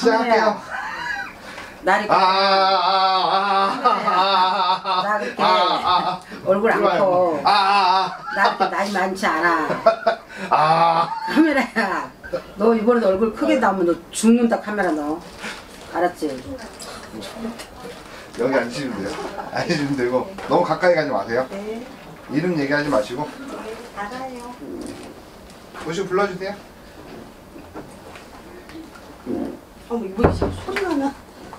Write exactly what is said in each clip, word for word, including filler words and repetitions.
시작할게요. 나 이렇게 나 이렇게 얼굴 안 커. 나 이렇게 나이 많지 않아. 카메라야. 너 이번에도 얼굴 크게 나오면 너 죽는다 카메라 너. 알았지? 여기 앉으시면 돼요. 앉으시면 되고 너무 가까이 가지 마세요. 네. 이름 얘기하지 마시고. 네, 알아요. 혹시 불러주세요. 어머 이거 이제 소리가 나.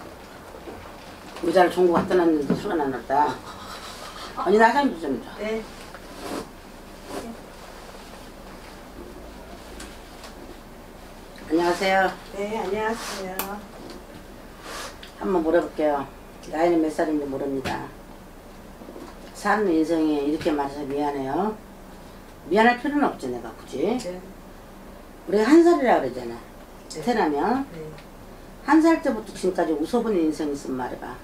의자를 종고 갖다 놨는데 소리가 나났다. 언니 나 사진 좀 줘. 네. 안녕하세요. 네, 안녕하세요. 한번 물어볼게요. 나이는 몇 살인지 모릅니다. 사는 인생이 이렇게 말해서 미안해요. 미안할 필요는 없지 내가 굳이. 네. 우리가 한 살이라 그러잖아. 네. 태어나면 네. 한 살 때부터 지금까지 웃어본 인생 있으면 말해봐.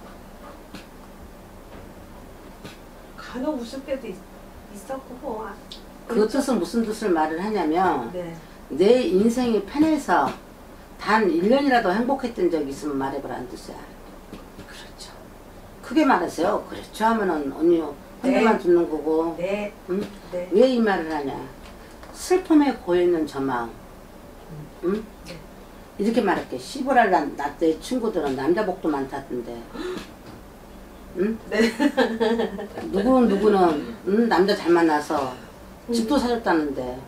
간혹 웃을 때도 있, 있었고 뭐. 아, 그 뜻은 무슨 뜻을 말을 하냐면 네. 내 인생이 편해서 단 일 년이라도 행복했던 적이 있으면 말해보라는 뜻이야. 그렇죠. 크게 말하세요. 그렇죠 하면은 언니 혼자만 네. 듣는 거고. 네. 응? 네. 왜 이 말을 하냐. 슬픔에 고여있는 저 마음. 응? 네. 이렇게 말할게. 시보랄 나때 친구들은 남자 복도 많다던데. 응? 네. 누구는 누구는 응? 남자 잘 만나서 집도 사줬다는데.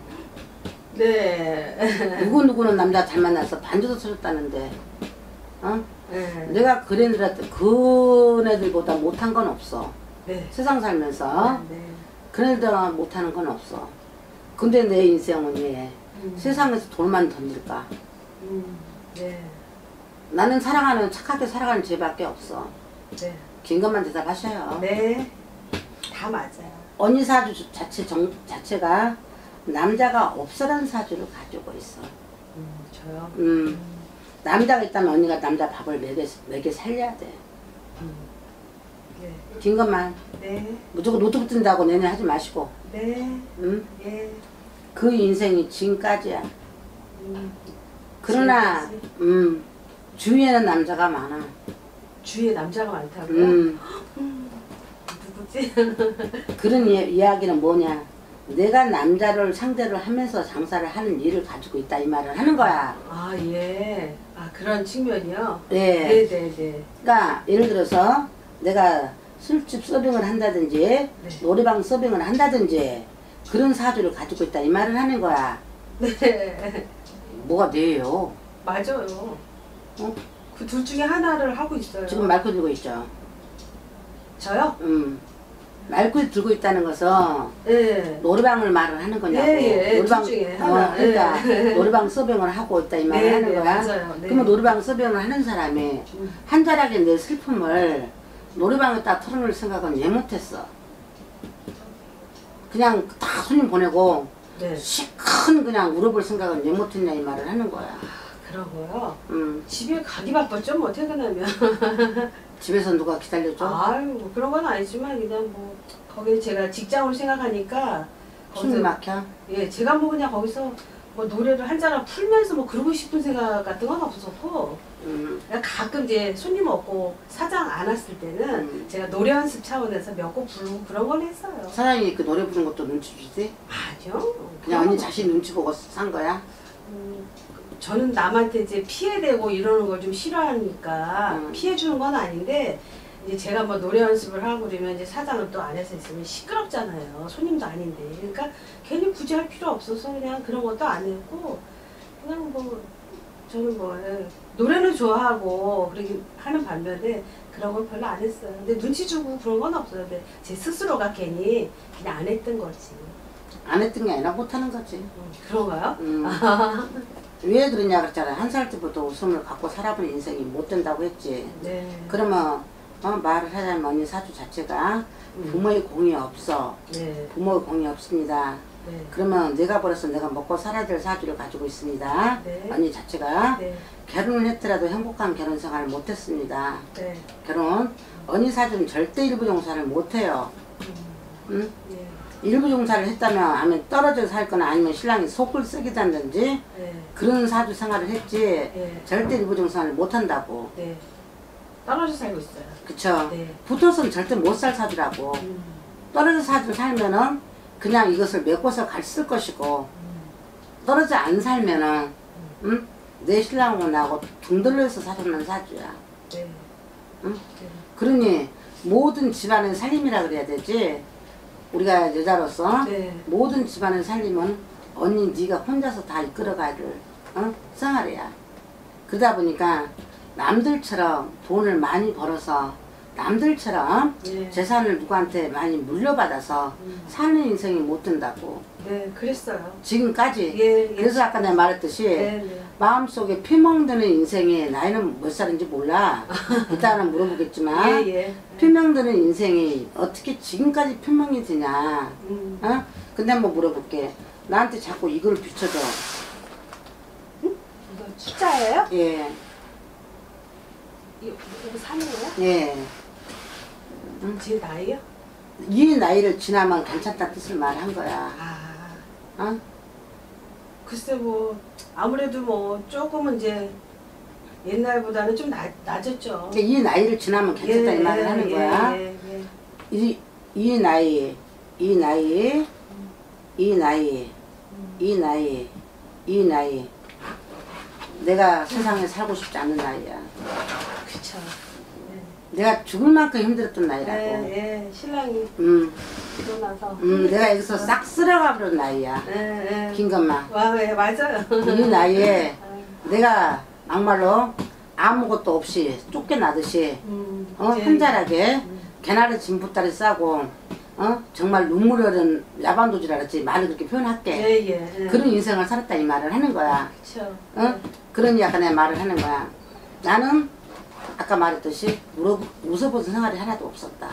네. 누구 누구는 남자 잘 만나서 반지도 사줬다는데. 어? 네. 내가 그애들한테 그애들보다 못한 건 없어. 네. 세상 살면서 네. 그애들보다 못하는 건 없어. 근데 내 인생은 왜 음. 세상에서 돌만 던질까? 음. 네. 나는 사랑하는 착하게 살아가는 죄밖에 없어. 네. 긴 것만 대답하셔요. 네. 다 맞아요. 언니 사주 자체 정, 자체가 남자가 없어라는 사주를 가지고 있어. 음, 저요? 음, 음. 남자가 있다면 언니가 남자 밥을 먹여, 먹여 살려야 돼. 음. 네. 긴 것만. 네. 무조건 노트북 뜬다고 내내 하지 마시고. 네. 음? 예. 그 인생이 지금까지야. 음. 그러나 지금까지? 음, 주위에는 남자가 많아. 주위에 남자가 많다고요? 음, 누구지? 그런 이, 이야기는 뭐냐. 내가 남자를 상대를 하면서 장사를 하는 일을 가지고 있다 이 말을 하는 거야. 아, 예. 아, 그런 측면이요? 네. 네, 네, 네. 그러니까 예를 들어서 내가 술집 서빙을 한다든지 노래방 서빙을 한다든지 그런 사주를 가지고 있다 이 말을 하는 거야. 네. 뭐가 돼요? 맞아요. 어? 그 둘 중에 하나를 하고 있어요. 지금 말코 들고 있죠. 저요? 음. 말코 들고 있다는 것은 네. 노래방을 말을 하는 거냐고. 예, 예. 노래방, 둘 중에 어, 하나. 그러니까 예. 노래방 서빙을 하고 있다 이 말을 네, 하는 네, 거야. 맞아요. 네. 그러면 노래방 서빙을 하는 사람이 음. 한 자락에 내 슬픔을 노래방에다 털어놓을 생각은 왜 못했어. 그냥 다 손님 보내고 네. 시큰 그냥 울어볼 생각은 왜 못했냐 이 말을 하는 거야. 그러고요. 음, 집에 가기 바빴죠, 뭐, 퇴근하면. 집에서 누가 기다려줘? 아유, 뭐 그런 건 아니지만, 그냥 뭐, 거기 제가 직장으로 생각하니까. 숨이 막혀? 예, 제가 뭐 그냥 거기서 뭐 노래를 한 자락 풀면서 뭐 그러고 싶은 생각 같은 건 없었고, 음, 그냥 가끔 이제 손님 없고 사장 안 왔을 때는 음. 제가 노래 연습 차원에서 몇 곡 부르고 그런 걸 했어요. 사장님이 그 노래 부르는 것도 눈치 주지? 아니요. 그냥 언니 자신 눈치 보고 산 거야? 음, 저는 남한테 이제 피해대고 이러는 걸 좀 싫어하니까 음. 피해주는 건 아닌데, 이제 제가 뭐 노래 연습을 하고 그러면 이제 사장은 또 안에서 있으면 시끄럽잖아요. 손님도 아닌데. 그러니까 괜히 굳이 할 필요 없어서 그냥 그런 것도 안 했고, 그냥 뭐 저는 뭐 노래는 좋아하고 그러긴 하는 반면에 그런 걸 별로 안 했어요. 근데 눈치 주고 그런 건 없어요. 근데 제 스스로가 괜히 그냥 안 했던 거지. 안 했던 게 아니라 못하는 거지. 음, 그런가요? 음. 아, 왜 그러냐 그랬잖아. 한 살 때부터 웃음을 갖고 살아본 인생이 못 된다고 했지. 네. 그러면 어, 말을 하자면 언니 사주 자체가 음. 부모의 공이 없어. 네. 부모의 공이 없습니다. 네. 그러면 내가 벌어서 내가 먹고 살아야 될 사주를 가지고 있습니다. 네. 언니 자체가 네. 결혼을 했더라도 행복한 결혼 생활을 못했습니다. 네. 결혼 언니 사주는 절대 일부 용사를 못해요. 음, 응? 예. 일부 종사를 했다면 아니면 떨어져 살 거나 아니면 신랑이 속을 썩이다든지 네. 그런 사주 생활을 했지 네. 절대 일부 종사를 못 한다고. 네. 떨어져 살고 있어요. 그쵸? 네. 붙어서는 절대 못 살 사주라고. 음. 떨어져 사주 살면은 그냥 이것을 메꿔서 갈 쓸 것이고 음. 떨어져 안 살면은 응? 내 신랑하고 나하고 둥들러서 살았는 사주야. 네. 응? 네. 그러니 모든 집안의 살림이라 그래야 되지. 우리가 여자로서 네. 모든 집안의 살림은 언니 네가 혼자서 다 이끌어가야 될 어? 생활이야. 그러다 보니까 남들처럼 돈을 많이 벌어서 남들처럼 네. 재산을 누구한테 많이 물려받아서 음. 사는 인생이 못 된다고. 네, 그랬어요. 지금까지. 예, 예. 그래서 아까 내가 말했듯이 네, 네. 마음속에 피멍드는 인생이 나이는 몇 살인지 몰라. 이따는 물어보겠지만 예, 예. 피멍드는 인생이 어떻게 지금까지 피멍이 드냐. 음. 어? 근데 한번 물어볼게. 나한테 자꾸 이걸 비춰줘. 이거 숫자예요? 예. 이거, 이거 삼이에요? 예. 제 나이요? 이 나이를 지나면 괜찮다 뜻을 말한 거야. 아, 어? 글쎄 뭐 아무래도 뭐 조금은 이제 옛날보다는 좀 낮, 낮았죠. 근데 이 나이를 지나면 괜찮다 이 말을 하는 예, 거야. 예, 예. 이, 이 나이, 이 나이, 이 나이, 이 나이, 이 나이. 내가 세상에 살고 싶지 않는 나이야. 그쵸. 내가 죽을 만큼 힘들었던 나이라고. 예, 예. 신랑이 음, 일어나서. 음, 내가 여기서 싹 쓸어가 버린 나이야. 예, 예. 긴 것만. 와, 예, 맞아요. 이 나이에 아, 내가 막말로 아무것도 없이 쫓겨나듯이 음, 어, 예. 한자라게 개나리 진부따리 싸고 어? 정말 눈물 흐르는 야반도주라 그랬지. 말을 그렇게 표현할게. 예, 예, 예. 그런 인생을 살았다 이 말을 하는 거야. 그쵸. 어? 그러니 아까 내가 말을 하는 거야. 나는 아까 말했듯이 울어, 웃어본 생활이 하나도 없었다.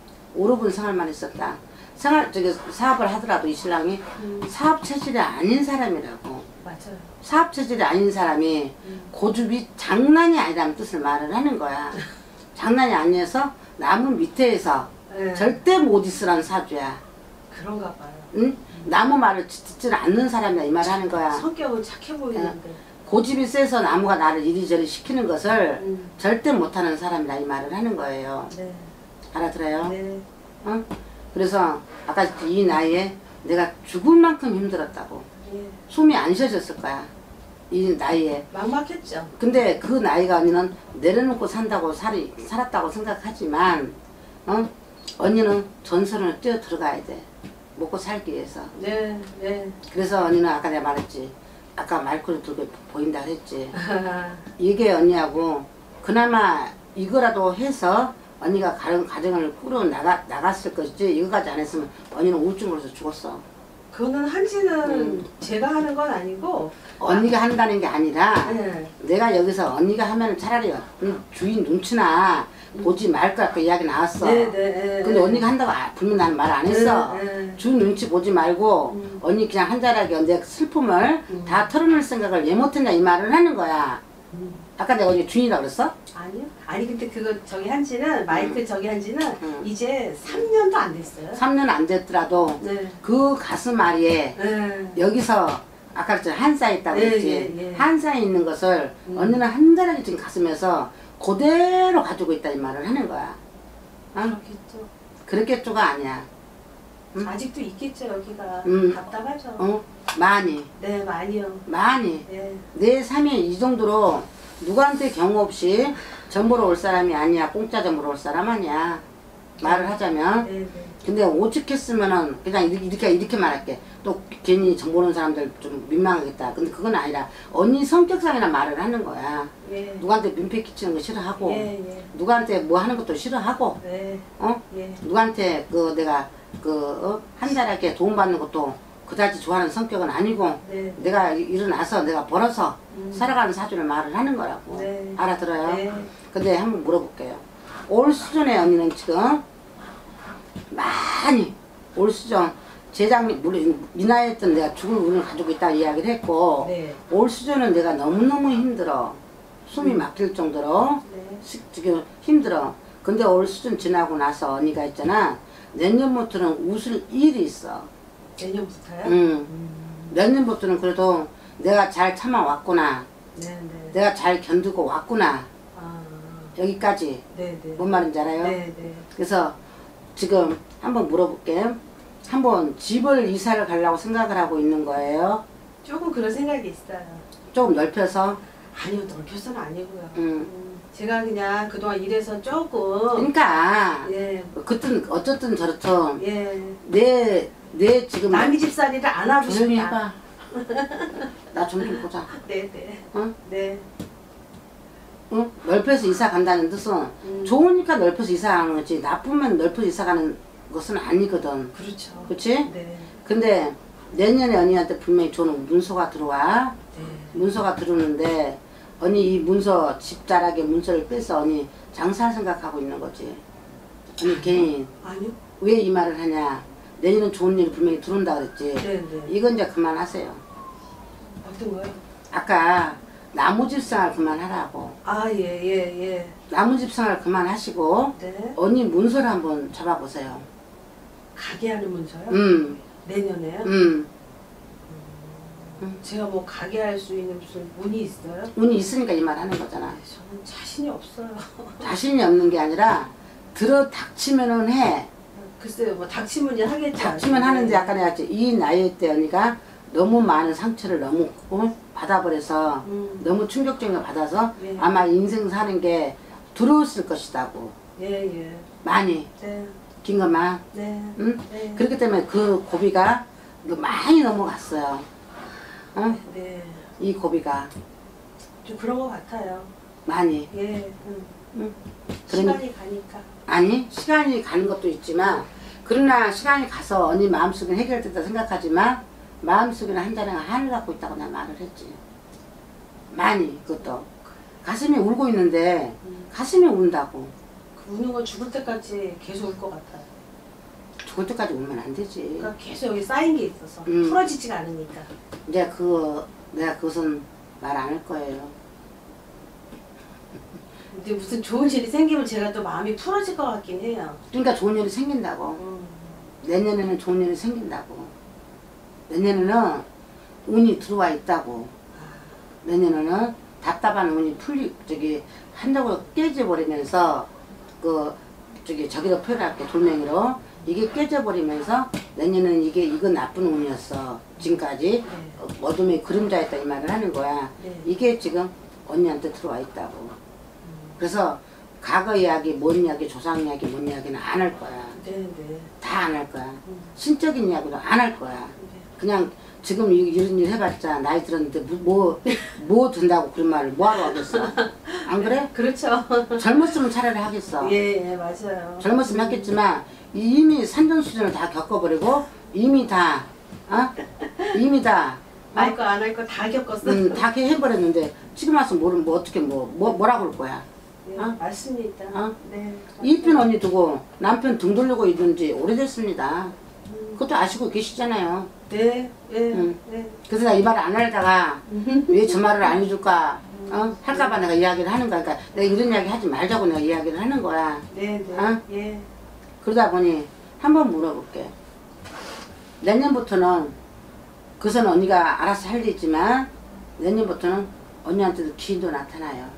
울어본 생활만 있었다. 생활, 저기 사업을 하더라도 이 신랑이 음, 사업 체질이 아닌 사람이라고. 맞아요. 사업 체질이 아닌 사람이 음. 고집이 장난이 아니라는 뜻을 말을 하는 거야. 장난이 아니어서 나무 밑에서 예. 절대 못 있으라는 사주야. 그런가 봐요. 응? 나무 말을 듣지 않는 사람이야 이 말을 하는 거야. 성격은 착해 보이는데. 고집이 세서 나무가 나를 이리저리 시키는 것을 음. 절대 못하는 사람이라 이 말을 하는 거예요. 네. 알아들어요? 네. 어? 그래서 아까 이 나이에 내가 죽을 만큼 힘들었다고. 예. 숨이 안 쉬어졌을 거야. 이 나이에. 막막했죠. 근데 그 나이가 언니는 내려놓고 산다고 살이, 살았다고 생각하지만 어? 언니는 전선을 뛰어 들어가야 돼. 먹고 살기 위해서. 네, 네. 그래서 언니는 아까 내가 말했지. 아까 마이크를 들고 보인다 그랬지. 아, 이게 언니하고 그나마 이거라도 해서 언니가 가정, 가정을 꾸려 나가, 나갔을 것이지 이거까지 안 했으면 언니는 우울증으로서 죽었어. 그거는 한지는 음. 제가 하는 건 아니고. 언니가 한다는 게 아니라 네. 내가 여기서 언니가 하면 차라리 주인 눈치나 보지 말까 그 이야기 나왔어. 네, 네. 근데 언니가 한다고 아, 분명 나는 말 안 했어. 네, 네. 주인 눈치 보지 말고 음. 언니 그냥 한자라게 내 슬픔을 음. 다 털어낼 생각을 왜 못했냐 이 말을 하는 거야. 음. 아까 내가 언니 주인이라고 그랬어? 아니요. 아니 근데 그거 저기 한지는 마이크 저기 한지는 음. 이제 삼 년도 안 됐어요. 삼 년 안 됐더라도 네. 그 가슴 아리에 네. 여기서 아까 그랬잖아 한사에 있다고 예, 했지. 예, 예. 한사에 있는 것을 음. 언니는 한자라게 지금 가슴에서 그대로 가지고 있다 이 말을 하는 거야. 어? 그렇겠죠. 그렇겠죠가 아니야. 음. 아직도 있겠죠 여기가. 음. 답답하죠. 어? 많이 네 많이요. 많이 네. 내 삶이 이 정도로 누구한테 경우 없이 전보러 올 사람이 아니야. 공짜 전보러 올 사람 아니야. 말을 하자면. 네, 네. 근데 오죽했으면은 그냥 이렇게 이렇게, 이렇게 말할게. 또 괜히 정보는 사람들 좀 민망하겠다. 근데 그건 아니라 언니 성격상이나 말을 하는 거야. 예. 누구한테 민폐 끼치는 거 싫어하고 예, 예. 누구한테 뭐 하는 것도 싫어하고 네. 어? 예. 누구한테 그 내가 그 어? 한달하게 도움받는 것도 그다지 좋아하는 성격은 아니고 네. 내가 이- 일어나서 내가 벌어서 음. 살아가는 사주를 말을 하는 거라고. 네. 알아들어요? 네. 근데 한번 물어볼게요. 올 수전에 언니는 지금 많이 올 수전 재작 물론 이 나이에 때 내가 죽을 운을 가지고 있다 이야기를 했고 네. 올 수전은 내가 너무너무 힘들어. 숨이 음. 막힐 정도로 네. 시- 지금 힘들어. 근데 올 시즌 지나고 나서 언니가 있잖아. 내년부터는 웃을 일이 있어. 내년부터요? 응. 음. 내년부터는 그래도 내가 잘 참아왔구나. 네네. 내가 잘 견디고 왔구나. 아. 여기까지. 네네. 뭔 말인지 알아요? 네네. 그래서 지금 한번 물어볼게. 한번 집을 이사를 가려고 생각을 하고 있는 거예요. 조금 그런 생각이 있어요. 조금 넓혀서. 아니요, 넓혀서는 아니고요. 음. 음, 제가 그냥 그동안 일해서 조금. 그러니까 예. 그땐 어쨌든 저렇든 예. 내, 내 지금 남의 집살이를 안 하고 조용히 싶다. 해봐. 나 좀 좀 보자. 네네. 응? 네. 응? 넓혀서 이사 간다는 뜻은 음. 좋으니까 넓혀서 이사 가는 거지 나쁘면 넓혀서 이사 가는 것은 아니거든. 그렇죠. 그치? 네. 근데 내년에 언니한테 분명히 좋은 문서가 들어와. 네. 문서가 들어오는데 언니 이 문서 집자락에 문서를 빼서 언니 장사할 생각하고 있는 거지. 언니 괜히 아니요. 왜 이 말을 하냐. 내년은 좋은 일이 분명히 들어온다 그랬지. 네네. 이건 이제 그만하세요. 어떤 거요? 아까 나무집 생활 그만하라고. 아, 예, 예, 예. 나무집 생활 그만하시고 네. 언니 문서를 한번 잡아보세요. 가게 하는 문서요? 음, 내년에요? 음. 제가 뭐 가게 할 수 있는 무슨 운이 있어요? 운이 있으니까 이 말 하는 거잖아. 네, 저는 자신이 없어요. 자신이 없는 게 아니라 들어 닥치면은 해. 글쎄요, 뭐 닥치면 하겠죠. 닥치면 하는데 아까 내가 했지. 이 나이 때 언니가 너무 많은 상처를 너무 어? 받아버려서 음. 너무 충격적인 걸 받아서 예. 아마 인생 사는 게 두려웠을 것이다고. 예, 예. 많이. 네, 긴가마. 네. 응? 네. 그렇기 때문에 그 고비가 많이 넘어갔어요. 어? 네. 이 고비가 좀 그런 것 같아요. 많이. 예. 음. 응? 시간이 가니까. 아니 시간이 가는 것도 있지만 그러나 시간이 가서 언니 마음속에 해결됐다 생각하지만 마음속에는 한 자리가 한을 갖고 있다고 내가 말을 했지. 많이 그것도 가슴이 울고 있는데 음. 가슴이 운다고. 그 우는 건 죽을 때까지 계속 울 것 같아요. 죽을 때까지 울면 안 되지. 그러니까 계속 여기 쌓인 게 있어서 음. 풀어지지가 않으니까. 이제 그 내가 그것은 말 안 할 거예요. 근데 무슨 좋은 일이 생기면 제가 또 마음이 풀어질 것 같긴 해요. 그러니까 좋은 일이 생긴다고. 음. 내년에는 좋은 일이 생긴다고. 내년에는 운이 들어와 있다고. 내년에는 답답한 운이 풀리 저기 한다고 깨져버리면서 그 저기 저기로 표현할게 돌멩이로 이게 깨져버리면서 내년에는 이게 이건 나쁜 운이었어 지금까지 네. 어, 어둠의 그림자였다 이 말을 하는 거야. 네. 이게 지금 언니한테 들어와 있다고. 그래서 과거 이야기, 뭔 이야기, 조상 이야기, 뭔 이야기는 안 할 거야. 네, 네. 다 안 할 거야. 음. 신적인 이야기도 안 할 거야. 네. 그냥 지금 이- 이런 일 해봤자 나이 들었는데 뭐, 뭐 든다고 그런 말을 뭐하러 하겠어. 안 그래? 그렇죠. 젊었으면 차라리 하겠어. 예, 예, 맞아요. 젊었으면 했겠지만 이미 산전수전을 다 겪어버리고 이미 다 어? 이미 다 어? 할 거 안 할 거 다 겪었어. 음, 다 이렇게 해버렸는데 지금 와서 뭐를 뭐 어떻게 뭐, 뭐 뭐라고 그럴 거야. 네, 어? 맞습니다. 어? 네. 이편 언니 두고 남편 등 돌리고 있는 지 오래됐습니다. 음. 그것도 아시고 계시잖아요. 네, 예, 음. 네. 그래서 나 이 말을 안 하다가 왜 저 말을 안 해줄까 어? 할까봐 내가 이야기를 하는 거야. 그러니까 내가 이런 이야기 하지 말자고 내가 이야기를 하는 거야. 네, 네. 어? 예. 그러다 보니 한번 물어볼게. 내년부터는 그것은 언니가 알아서 할 일이지만 내년부터는 언니한테도 기인도 나타나요.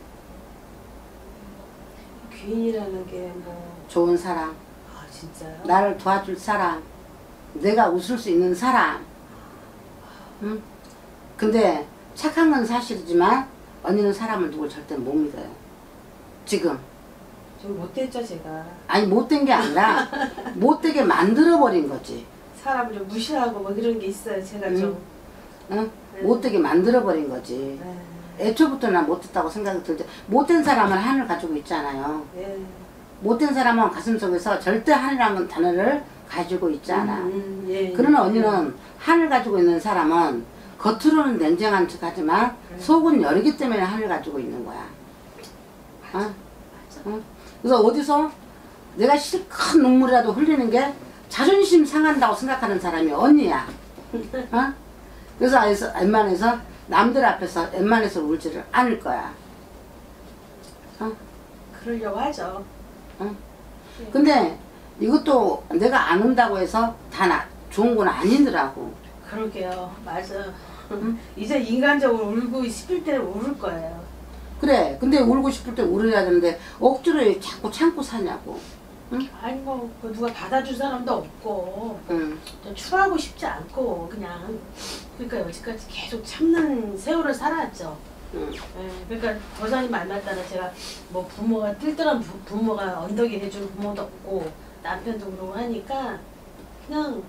귀인이라는 게 뭐. 좋은 사람, 아, 진짜요? 나를 도와줄 사람, 내가 웃을 수 있는 사람. 응? 근데 착한 건 사실이지만 언니는 사람을 누굴 절대 못 믿어요. 지금. 좀 못됐죠, 제가. 아니 못된 게 아니라 못되게 만들어버린 거지. 사람을 좀 무시하고 뭐 그런 게 있어요, 제가 좀. 응? 네. 못되게 만들어버린 거지. 네. 애초부터 난 못됐다고 생각이 들지. 못된 사람은 하늘 가지고 있잖아요. 예. 못된 사람은 가슴속에서 절대 하늘이라는 단어를 가지고 있지 않아. 음, 음, 예, 그러나 예. 언니는 하늘 가지고 있는 사람은 겉으로는 냉정한 척 하지만 음. 속은 여리기 때문에 하늘 가지고 있는 거야. 어? 어? 그래서 어디서 내가 실컷 눈물이라도 흘리는 게 자존심 상한다고 생각하는 사람이 언니야. 어? 그래서 아에서- 웬만해서 남들 앞에서 웬만해서 울지를 않을 거야. 어? 그러려고 하죠. 응? 근데 이것도 내가 안 운다고 해서 다 나, 좋은 건 아니더라고. 그러게요. 맞아. 응? 이제 인간적으로 울고 싶을 때 울을 거예요. 그래. 근데 울고 싶을 때 울어야 되는데 억지로 자꾸 참고 사냐고. 응? 아니 뭐 누가 받아줄 사람도 없고 응. 좀 추하고 싶지 않고 그냥 그러니까 여지까지 계속 참는 세월을 살았죠. 응. 예, 그러니까 거사님 만날 때는 제가 뭐 부모가 뜰뜰한 부, 부모가 언덕이 해주는 부모도 없고 남편도 그러고 하니까 그냥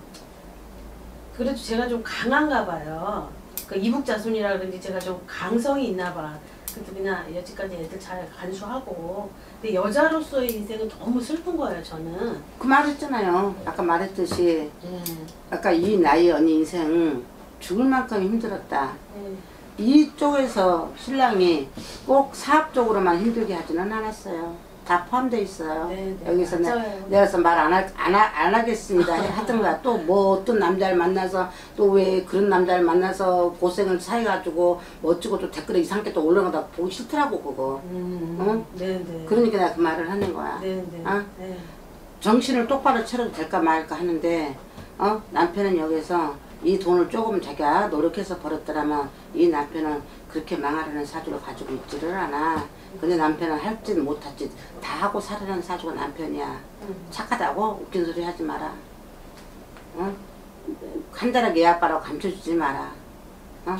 그래도 제가 좀 강한가 봐요. 그 이북자손이라 그런지 제가 좀 강성이 있나 봐. 그래도 그냥 여지까지 애들 잘 간수하고. 근데 여자로서의 인생은 너무 슬픈 거예요, 저는. 그 말했잖아요. 아까 말했듯이 예, 아까 이 나이 언니 인생 죽을 만큼 힘들었다. 예. 이쪽에서 신랑이 꼭 사업적으로만 힘들게 하지는 않았어요. 다 포함되어 있어요. 네, 네, 여기서 내, 맞아요. 내가 그래서 말 안 안 안 하겠습니다 하던가 또 뭐 어떤 남자를 만나서 또 왜 그런 남자를 만나서 고생을 사해가지고 뭐 어쩌고 또 댓글에 이상하게 또 올라가다 보기 싫더라고 그거. 음, 응? 네네. 그러니까 내가 그 말을 하는 거야. 네네. 어? 네. 정신을 똑바로 차려도 될까 말까 하는데 어? 남편은 여기서 이 돈을 조금 자기가 노력해서 벌었더라면 이 남편은 그렇게 망하려는 사주를 가지고 있지를 않아. 근데 남편은 할 짓 못할 짓 다 하고 살아가는 사주가 남편이야. 음. 착하다고 웃긴 소리 하지 마라. 어? 간단하게 애 아빠라고 감춰주지 마라. 어?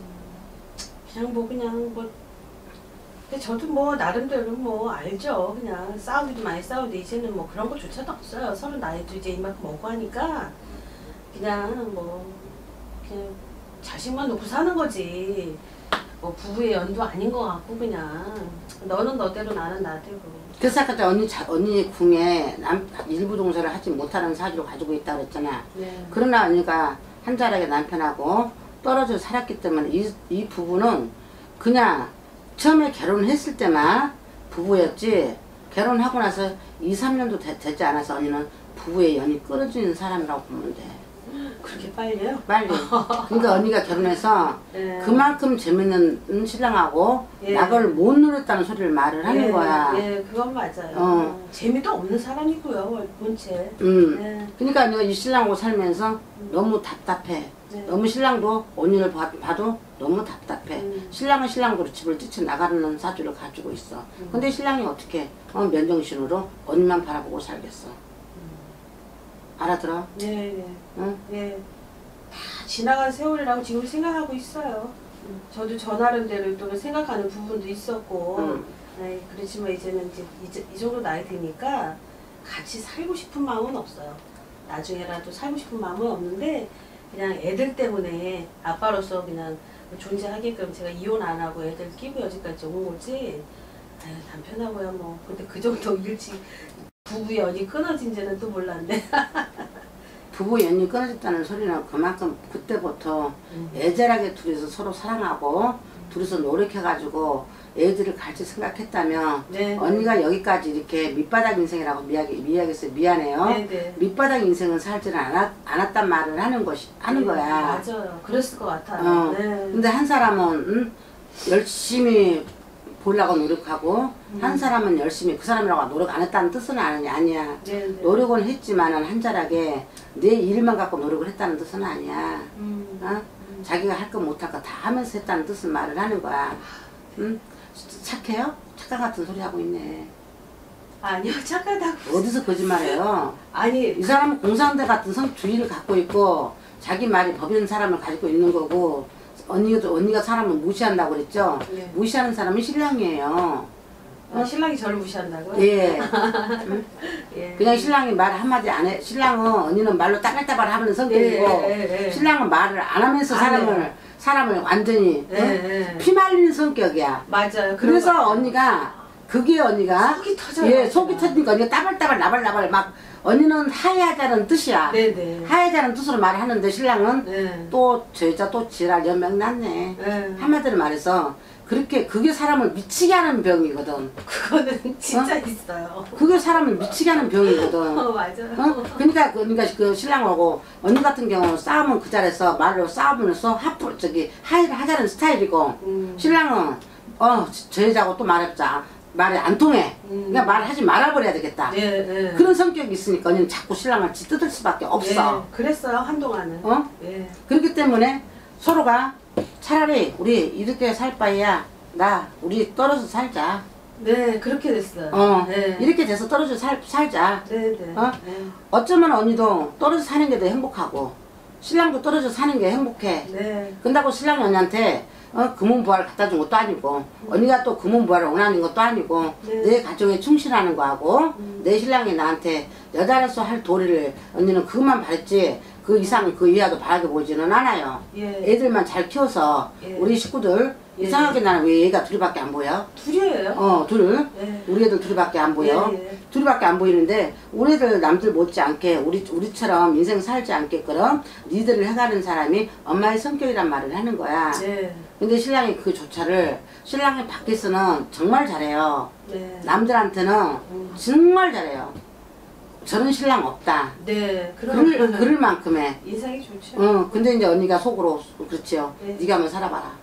그냥 뭐 그냥 뭐 근데 저도 뭐 나름대로 뭐 알죠. 그냥 싸우기도 많이 싸우는데 이제는 뭐 그런 거조차도 없어요. 서로 나이도 이제 이만큼 먹고 하니까 그냥 뭐 그냥 자식만 놓고 사는 거지. 뭐 부부의 연도 아닌 것 같고 그냥 너는 너대로 나는 나대로. 그래서 아까 저 언니 자, 언니 궁에 남 일부 동서를 하지 못하는 사주를 가지고 있다 그랬잖아. 네. 그러나 언니가 한 자락의 남편하고 떨어져 살았기 때문에 이, 이 부부는 그냥 처음에 결혼했을 때만 부부였지 결혼하고 나서 이, 삼 년도 되, 되지 않아서 언니는 부부의 연이 끊어지는 사람이라고 보면 돼. 그렇게 빨리요? 빨리. 그러니까 언니가 결혼해서 네. 그만큼 재밌는 신랑하고 예. 낙을 못 누렸다는 소리를 말을 하는 예, 거야. 예, 그건 맞아요. 어. 재미도 없는 사람이고요, 본체. 음. 예. 그러니까 내가 이 신랑하고 살면서 너무 답답해. 네. 너무 신랑도 언니를 봐, 봐도 너무 답답해. 음. 신랑은 신랑대로 집을 뛰쳐나가는 사주를 가지고 있어. 음. 근데 신랑이 어떻게 어, 면정신으로 언니만 바라보고 살겠어. 알아들어? 예, 예. 응? 예. 다 지나간 세월이라고 지금 생각하고 있어요. 저도 저 나름대로 또 생각하는 부분도 있었고, 응. 네, 그렇지만 이제는 이제, 이제 이 정도 나이 되니까 같이 살고 싶은 마음은 없어요. 나중에라도 살고 싶은 마음은 없는데 그냥 애들 때문에 아빠로서 그냥 존재하게끔 제가 이혼 안 하고 애들 끼고 여기까지 온 거지. 아유, 남편하고야 뭐 근데 그 정도 일찍 부부 연이 끊어진지는 또 몰랐네. 부부 연이 끊어졌다는 소리는 그만큼 그때부터 음. 애절하게 둘이서 서로 사랑하고 둘이서 노력해가지고 애들을 같이 생각했다면 네. 언니가 여기까지 이렇게 밑바닥 인생이라고 미야기, 미야기해서 미안해요. 네, 네. 밑바닥 인생은 살지는 않았, 않았단 말을 하는 것이 하는 네, 거야. 맞아요. 그랬을 것 같아요. 어. 네. 근데 한 사람은 음, 열심히 보려고 노력하고 음. 한 사람은 열심히 그 사람이라고 노력 안 했다는 뜻은 아니, 아니야. 네, 네. 노력은 했지만은 한자락에 내 일만 갖고 노력을 했다는 뜻은 아니야. 음. 어? 자기가 할 거 못할 거 다 하면서 했다는 뜻은 말을 하는 거야. 응? 착해요? 착각 같은 소리 하고 있네. 아니요, 착하다고. 어디서 거짓말해요? 아니, 이 사람은 공산대 같은 성주의를 갖고 있고 자기 말이 법인 사람을 가지고 있는 거고 언니가, 언니가 사람을 무시한다고 그랬죠? 네. 무시하는 사람이 신랑이에요. 어, 신랑이 저를 무시한다고요? 예. 응? 예. 그냥 신랑이 말 한마디 안 해. 신랑은 언니는 말로 따발따발 하는 성격이고 예, 예, 예. 신랑은 말을 안 하면서 안 사람을 해요. 사람을 완전히 예, 응? 예. 피 말리는 성격이야. 맞아요. 그런 그래서 것 같아요. 언니가 그게 언니가 속이 터져요. 예, 속이 진짜. 터지니까 언니가 따발따발 나발나발 막 언니는 하야자는 뜻이야. 네네. 하야자는 뜻으로 말하는데 신랑은 네. 또 저 여자 또 지랄 연명 났네. 네. 한마디로 말해서 그렇게 그게 사람을 미치게 하는 병이거든. 그거는 진짜 있어요. 그게 사람을 미치게 하는 병이거든. 어, 맞아요. 어? 그러니까 그 그러니까 그 신랑하고 언니 같은 경우는 싸우면 그 자리에서 말로 싸우면서 하프 저기 하이를 하자는 스타일이고 음. 신랑은 어 저 여자하고 또 말했자 말이 안 통해. 음. 그러니까 말하지 말아버려야 되겠다. 예, 예. 그런 성격이 있으니까 언니는 자꾸 신랑을 찢뜯을 수밖에 없어. 예, 그랬어요 한동안은. 어? 예. 그렇기 때문에 서로가 차라리 우리 이렇게 살 바에야 나 우리 떨어져 살자. 네, 그렇게 됐어요. 어, 네. 이렇게 돼서 떨어져 살, 살자. 네, 네. 어? 네. 어쩌면 언니도 떨어져 사는 게 더 행복하고 신랑도 떨어져 사는 게 행복해. 네. 근다고 신랑이 언니한테 어, 금은부화를 갖다 준 것도 아니고 언니가 또 금은부화를 원하는 것도 아니고 네. 내 가정에 충실하는 거하고 음. 내 신랑이 나한테 여자로서 할 도리를 언니는 그것만 바랬지 그 이상 그 이하도 바라게 보지는 않아요. 예. 애들만 잘 키워서 예. 우리 식구들 예. 이상하게 나는 왜 얘가 둘이밖에 안 보여? 둘이에요? 어 둘. 예. 우리 애들 둘이밖에 안 보여. 예, 예. 둘이밖에 안 보이는데 우리 애들 남들 못지않게 우리 우리처럼 인생 살지 않게끔 리드를 해가는 사람이 엄마의 성격이란 말을 하는 거야. 네. 근데 신랑이 그 조차를 신랑이 밖에서는 정말 잘해요. 네. 남들한테는 음. 정말 잘해요. 저런 신랑 없다. 네. 그런 그럴, 그럴 만큼의. 인상이 좋죠. 어, 근데 이제 언니가 속으로 그렇지요. 네. 네가 한번 살아봐라.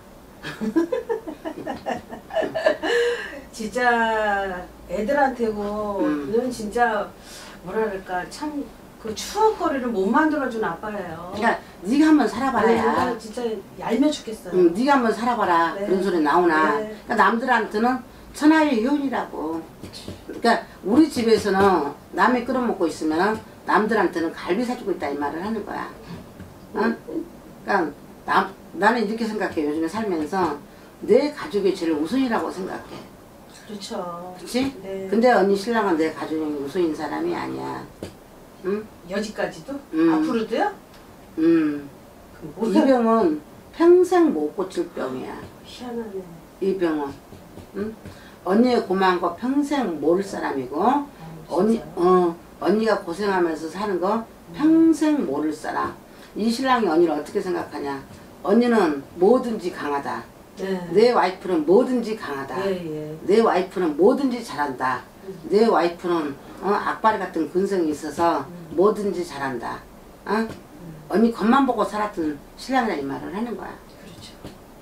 진짜 애들한테고 음. 는 진짜 뭐랄까 참 그 추억거리를 못 만들어준 아빠예요. 그러니까 네가 한번 살아봐라야. 그러니까 진짜 얄며 죽겠어요. 응, 네가 한번 살아봐라. 네. 그런 소리 나오나. 네. 그러니까 남들한테는 천하의 효이라고. 그러니까 우리 집에서는 남이 끓여먹고 있으면 남들한테는 갈비 사주고 있다 이 말을 하는 거야. 어? 그러니까 나, 나는 이렇게 생각해. 요즘에 살면서 내 가족이 제일 우선이라고 생각해. 그렇죠. 그렇지? 네. 근데 언니 신랑은 내 가족이 우선인 사람이 아니야. 응? 여지까지도? 음. 앞으로도요? 음. 그 이 뭐야? 병은 평생 못 고칠 병이야. 희한하네. 이 병은. 응? 언니의 고마운 거 평생 모를 사람이고 아, 언니, 진짜요? 어, 언니가 고생하면서 사는 거 평생 모를 사람. 이 신랑이 언니를 어떻게 생각하냐. 언니는 뭐든지 강하다. 네. 내 와이프는 뭐든지 강하다. 예, 예. 내 와이프는 뭐든지 잘한다. 내 와이프는 어, 악바리 같은 근성이 있어서 뭐든지 잘한다. 어? 언니 겉만 보고 살았던 신랑이라는 말을 하는 거야. 그렇죠.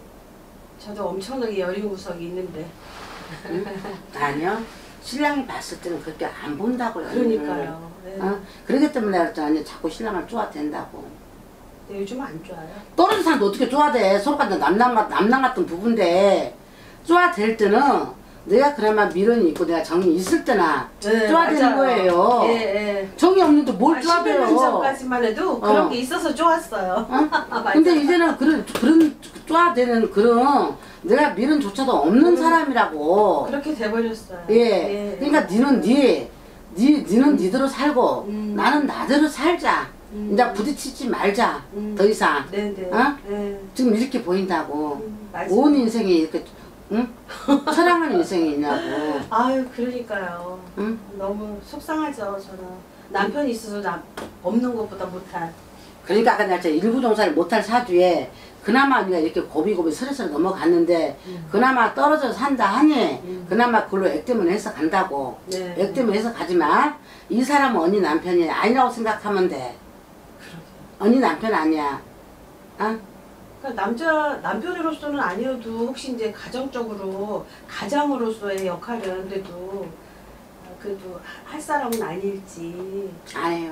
저도 엄청나게 여린 구석이 있는데. 응? 아니요. 신랑이 봤을 때는 그렇게 안 본다고요. 언니를. 그러니까요. 네. 어? 그렇기 때문에 내가 그랬더니 자꾸 신랑을 쪼아댄다고. 근데 요즘은 안 좋아요. 떨어진 사람도 어떻게 쪼아대. 서로가 남남, 남남 같은 부부인데 쪼아댈 때는 내가 그나마 미련이 있고 내가 정이 있을 때나 네, 쪼아대는 맞아요. 거예요. 예, 예. 정이 없는데 뭘 아, 십여 년 쪼아대요. 전까지만 해도 그런 어. 게 있어서 좋았어요. 어? 맞아요. 근데 이제는 그런 그런 쪼아대는 그런 내가 미련조차도 없는 음. 사람이라고. 그렇게 돼버렸어요. 예. 그러니까 니는 니, 니 니는 니대로 살고 음. 나는 나대로 살자. 음. 이제 부딪히지 말자. 음. 더 이상. 네네. 어? 네. 지금 이렇게 보인다고. 음, 맞아요. 온 인생이 이렇게 응? 처량한 인생이 있냐고. 아유, 그러니까요. 응? 너무 속상하죠, 저는. 남편이 있어서 나, 없는 것보다 못한. 그러니까 아까 내가 일부 종사를 못할 사주에 그나마 네가 이렇게 고비고비 스르스르 넘어갔는데 음. 그나마 떨어져 산다 하니 음. 그나마 그걸로 액땜을 해서 간다고. 네. 액땜을 해서 가지만 이 사람은 언니 남편이 아니라고 생각하면 돼. 그러게요. 언니 남편 아니야. 어? 그러니까 남자, 남편으로서는 아니어도 혹시 이제 가정적으로, 가장으로서의 역할은 그래도, 아, 그래도 할 사람은 아닐지. 안 해요.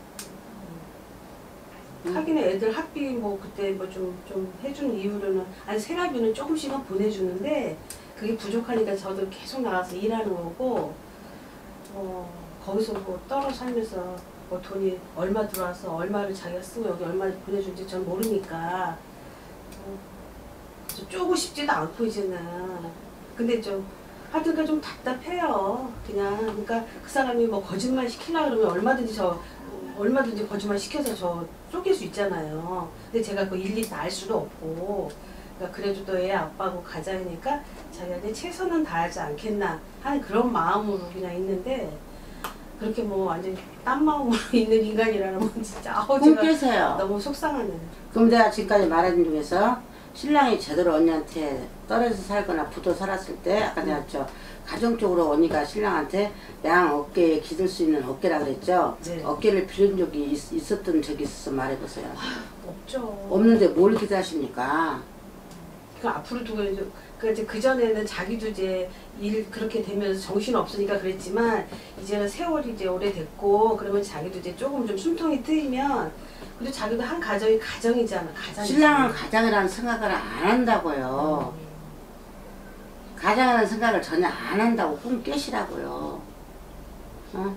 음. 하긴 애들 학비 뭐 그때 뭐 좀 좀 해준 이후로는 아니 생활비는 조금씩은 보내주는데 그게 부족하니까 저도 계속 나가서 일하는 거고 어 거기서 뭐 떨어 살면서 뭐 돈이 얼마 들어와서 얼마를 자기가 쓰고 여기 얼마 보내준지 전 모르니까 어, 그래서 쪼고 싶지도 않고 이제는 근데 좀 하여튼 그좀 답답해요 그냥 그러니까 그 사람이 뭐 거짓말 시키려 그러면 얼마든지 저 얼마든지 거짓말 시켜서 저 쫓길 수 있잖아요. 근데 제가 그 일일이 다 알 수도 없고, 그러니까 그래도 또 애 아빠고 가자니까 자기한테 최선은 다하지 않겠나 하는 그런 마음으로 그냥 있는데 그렇게 뭐 완전 딴 마음으로 있는 인간이라는 건 진짜 아우 꿈 제가 깨세요. 너무 속상하네요. 그럼 내가 지금까지 말한 중에서 신랑이 제대로 언니한테 떨어져 살거나 붙어 살았을 때 아까 내가 저 가정적으로 언니가 신랑한테 양 어깨에 기댈 수 있는 어깨라 그랬죠. 네. 어깨를 빌린 적이 있, 있었던 적이 있어서 말해보세요. 없죠. 없는데 뭘 기대하십니까? 그 앞으로도 그래도 그 이제 그 전에는 자기도 이제 일 그렇게 되면서 정신 없으니까 그랬지만 이제는 세월이 이제 오래됐고 그러면 자기도 이제 조금 좀 숨통이 트이면 그래도 자기도 한 가정이 가정이잖아. 가정이지. 신랑은 가장이라는 생각을 안 한다고요. 음. 가장이라는 생각을 전혀 안 한다고 꿈 깨시라고요. 어?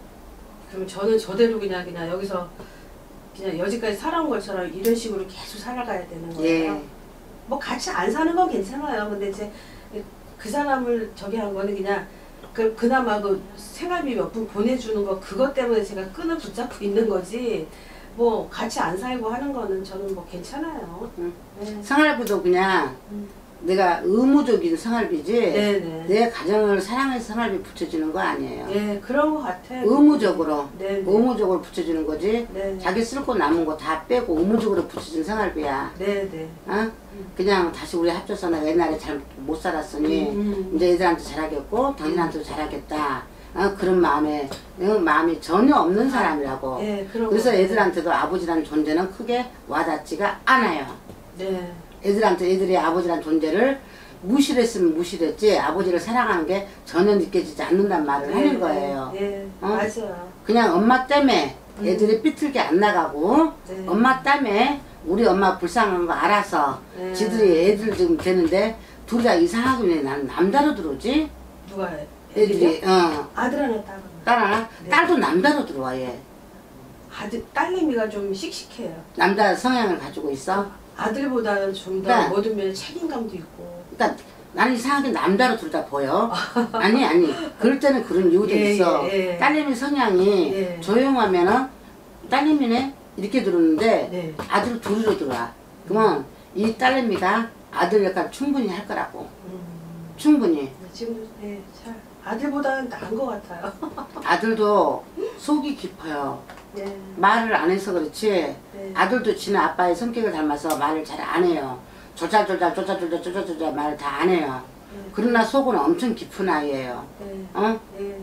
그럼 저는 저대로 그냥 그냥 여기서 그냥 여지까지 살아온 것처럼 이런 식으로 계속 살아가야 되는 거예요. 예. 뭐 같이 안 사는 건 괜찮아요. 근데 이제 그 사람을 저기 한 거는 그냥 그 그나마 그 생활비 몇 푼 보내주는 거 그것 때문에 제가 끈을 붙잡고 있는 거지. 뭐 같이 안 살고 하는 거는 저는 뭐 괜찮아요. 응. 네. 생활비도 그냥 음. 내가 의무적인 생활비지 네네. 내 가정을 사랑해서 생활비 붙여주는 거 아니에요. 네 그런 거 같아요. 의무적으로 네. 의무적으로 붙여주는 거지 네. 자기 쓸 거 남은 거 다 빼고 의무적으로 붙여준 생활비야. 네네. 어? 그냥 다시 우리 합쳐서 내가 옛날에 잘 못 살았으니 음, 음. 이제 애들한테 잘하겠고 당신한테도 잘하겠다. 어? 그런 마음에 어? 마음이 전혀 없는 사람이라고. 네 그런 그래서 거. 애들한테도 아버지라는 존재는 크게 와닿지가 않아요. 네. 애들한테 애들이 아버지란 존재를 무시를 했으면 무시를 했지 아버지를 사랑하는 게 전혀 느껴지지 않는단 말을 네, 하는 거예요. 네, 어? 맞아요. 그냥 엄마 때문에 음. 애들이 삐뚤게 안 나가고 네. 엄마 때문에 우리 엄마 불쌍한 거 알아서 네. 지들이 애들 지금 되는데 둘 다 이상하게 왜 나는 남다로 들어오지? 누가 애들이 어 아들 하나 딸 하나. 딸 하나? 네. 딸도 남다로 들어와 얘. 아들 딸내미가 좀 씩씩해요. 남자 성향을 가지고 있어. 아들보다는 좀 더 네. 모든 면에 책임감도 있고. 그러니까 나는 이상하게 남자로 둘 다 보여. 아니 아니 그럴 때는 그런 이유도 예, 있어. 예, 예. 딸내미 성향이 예. 조용하면은 딸내미네 이렇게 들었는데 네. 아들 둘이로 들어와. 그러면 이 딸내미가 아들 역할 충분히 할 거라고. 음, 충분히. 지금 네, 잘 아들보다는 나은 것 같아요. 아들도 속이 깊어요. 네. 말을 안 해서 그렇지. 네. 아들도 지는 아빠의 성격을 닮아서 말을 잘 안 해요. 조잘조잘 조잘조잘 조잘조잘 말을 다 안 해요. 네. 그러나 속은 엄청 깊은 아이예요. 네. 어? 네.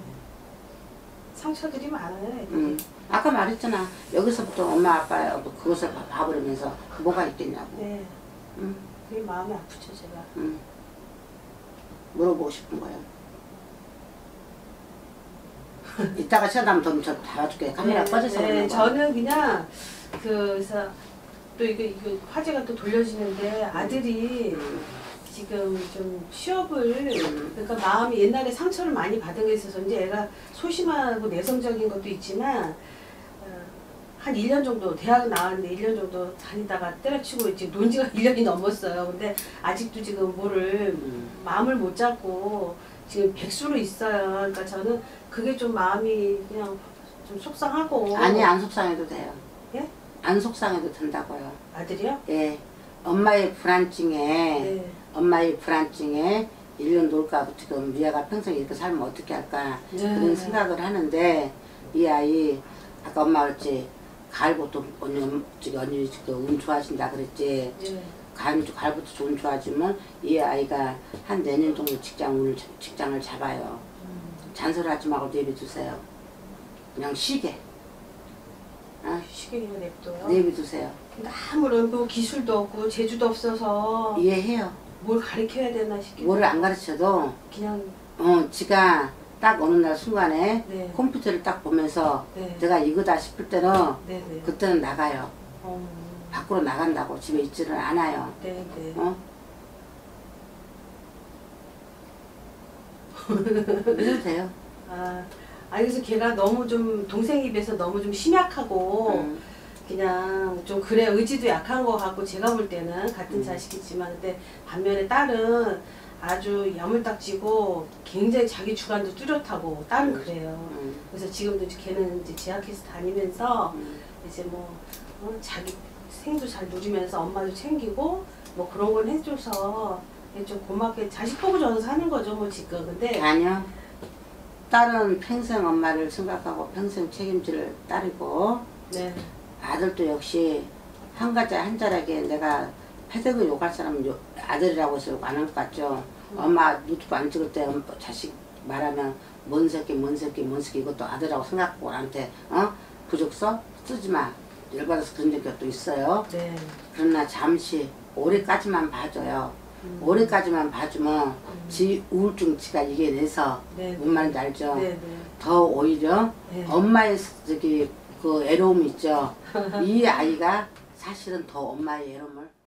상처들이 많아요. 애들이. 음. 아까 말했잖아. 여기서부터 엄마 아빠 그것을 봐- 봐버리면서 뭐가 있겠냐고. 네. 음. 그게 마음이 아프죠 제가. 음. 물어보고 싶은 거예요. 이따가 시간 나면 더 저 봐줄게. 카메라 네, 꺼져서 네, 그런 거. 저는 그냥 그래서 또 이거 이거 화제가 또 돌려지는데 아들이 지금 좀 취업을 그러니까 마음이 옛날에 상처를 많이 받은 게 있어서 이제 애가 소심하고 내성적인 것도 있지만 어, 한 일 년 정도 대학 나왔는데 일 년 정도 다니다가 때려치고 지금 논 지가 일 년이 넘었어요. 근데 아직도 지금 뭐를 음. 마음을 못 잡고 지금 백수로 있어요. 그러니까 저는 그게 좀 마음이 그냥 좀 속상하고. 아니 안 속상해도 돼요. 예? 안 속상해도 된다고요. 아들이요? 예. 엄마의 불안증에 네. 엄마의 불안증에 일 년 놀까 지금 미아가 평생 이렇게 살면 어떻게 할까 네. 그런 생각을 하는데 이 아이 아까 엄마 그랬지 가을부터 언니 엄- 저기 언니 지금 운 좋아진다 그랬지. 네. 가을 가을부터 운 좋아지면 이 아이가 한 내년 정도 직장 운을 직장을 잡아요. 음, 잔소리하지 말고 내비두세요. 그냥 쉬게. 어? 쉽게 그냥 냅둬요. 내비두세요. 근데 아무런 뭐 기술도 없고 재주도 없어서 이해해요. 뭘 가르쳐야 되나 싶기도 뭐를 안 하고. 가르쳐도 그냥 어 지가 딱 어느 날 순간에 네. 컴퓨터를 딱 보면서 네. 내가 이거다 싶을 때는 네네. 그때는 나가요. 어, 밖으로 나간다고 집에 있지를 않아요. 네네. 어? 이래도 돼요. 아, 아 그래서 걔가 너무 좀 동생 입에서 너무 좀 심약하고 음. 그냥 좀 그래 의지도 약한 것 같고 제가 볼 때는 같은 음. 자식이지만 근데 반면에 딸은 아주 야물딱지고 굉장히 자기 주관도 뚜렷하고 딸은 음. 그래요. 음. 그래서 지금도 이제 걔는 이제 제약회사 다니면서 음. 이제 뭐 어, 자기 생도 잘 누리면서 엄마도 챙기고 뭐 그런 걸 해줘서 좀 고맙게 자식 보고 줘서 사는 거죠 뭐 지금. 근데 아니요. 딸은 평생 엄마를 생각하고 평생 책임질 딸이고 네. 아들도 역시 한 가지 한 자락에 내가 패대고 욕할 사람은 욕, 아들이라고 해서 욕 안 할 것 같죠. 음. 엄마 유튜브 안 찍을 때 엄마, 자식 말하면 뭔 새끼 뭔 새끼 뭔 새끼 이것도 아들이라고 생각하고 나한테 어? 부족서 쓰지 마. 열받아서 그런 적이 또 있어요. 네. 그러나 잠시 올해까지만 봐줘요. 음. 올해까지만 봐주면 지 우울증 지가 이겨내서 네. 뭔 말인지 알죠? 네네. 더 오히려 네. 엄마의 저기 그 애로움 있죠. 이 아이가 사실은 더 엄마의 애로움을